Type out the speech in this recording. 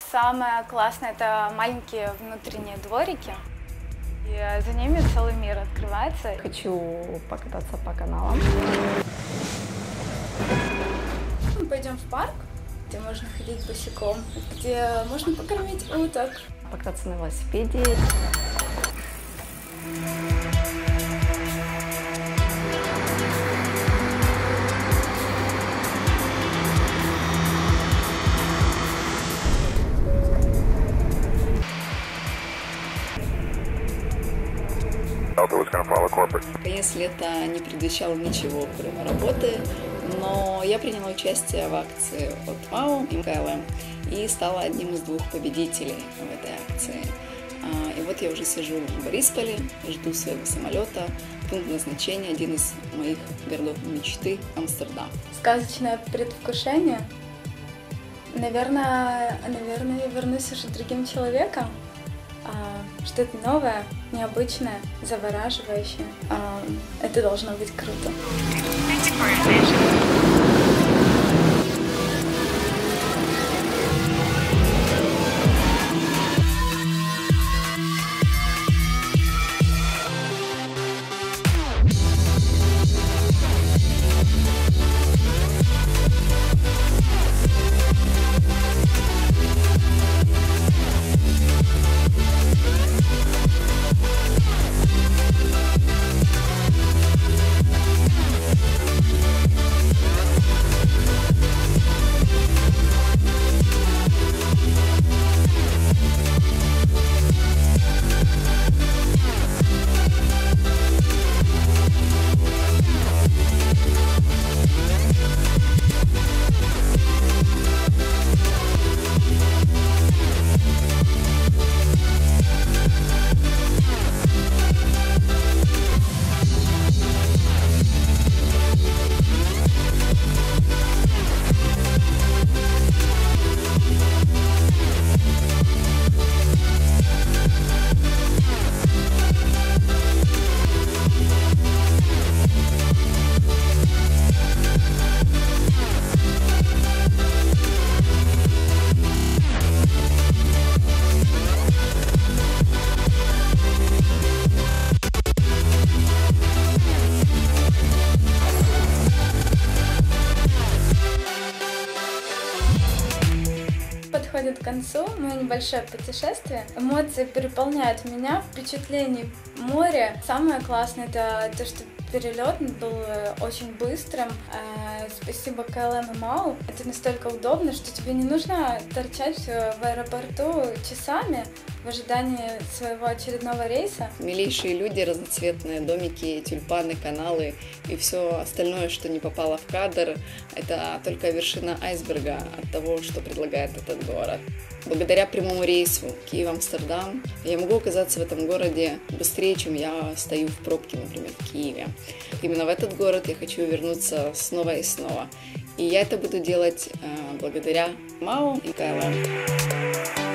самое классное — это маленькие внутренние дворики. И за ними целый мир открывается. Хочу покататься по каналам. Мы пойдем в парк, где можно ходить босиком, где можно покормить уток. Покататься на велосипеде. Конец лета не предвещал ничего, кроме работы, но я приняла участие в акции от МАУ и КЛМ и стала одним из 2 победителей в этой акции. И вот я уже сижу в Борисполе, жду своего самолета. Пункт назначения — один из моих городов мечты — Амстердам. Сказочное предвкушение. Наверное, я вернусь уже другим человеком. Что-то новое, необычное, завораживающее. Это должно быть круто. Подходит к концу мое небольшое путешествие. Эмоции переполняют меня, впечатлений море. Самое классное — это то, что перелет был очень быстрым. Спасибо КЛМ и МАУ. Это настолько удобно, что тебе не нужно торчать в аэропорту часами в ожидании своего очередного рейса. Милейшие люди, разноцветные домики, тюльпаны, каналы и все остальное, что не попало в кадр, это только вершина айсберга от того, что предлагает этот город. Благодаря прямому рейсу Киев-Амстердам я могу оказаться в этом городе быстрее, чем я стою в пробке, например, в Киеве. Именно в этот город я хочу вернуться снова и снова. И я это буду делать благодаря МАУ и КЛМ.